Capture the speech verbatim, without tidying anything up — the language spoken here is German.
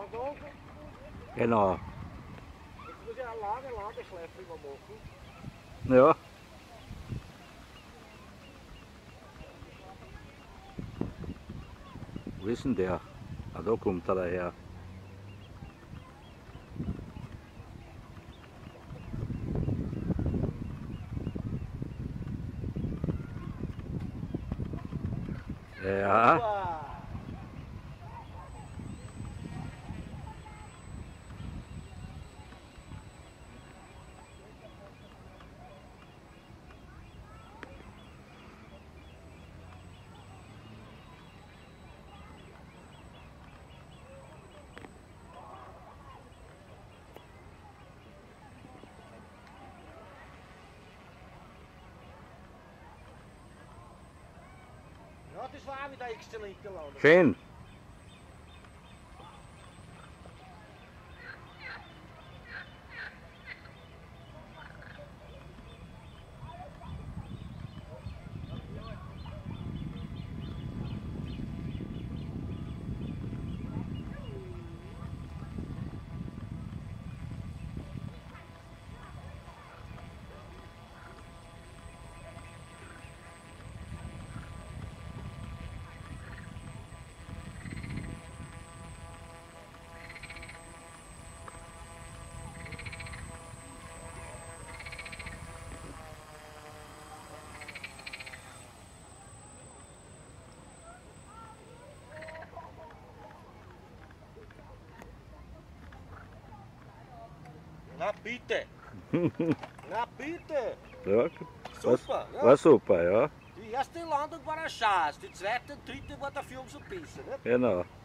Genau. Jetzt muss ich eine lange Ladeschleife immer machen. Ja. Wo ist denn der? Ah, da kommt er daher. Ja. Wow. Ja, das war auch wieder exzellente Laune. Schön. Na bitte! Na bitte! Ja, Super! war, war super, ja. Die erste Landung war ein Schatz, die zweite und dritte war dafür umso besser. Nicht? Genau.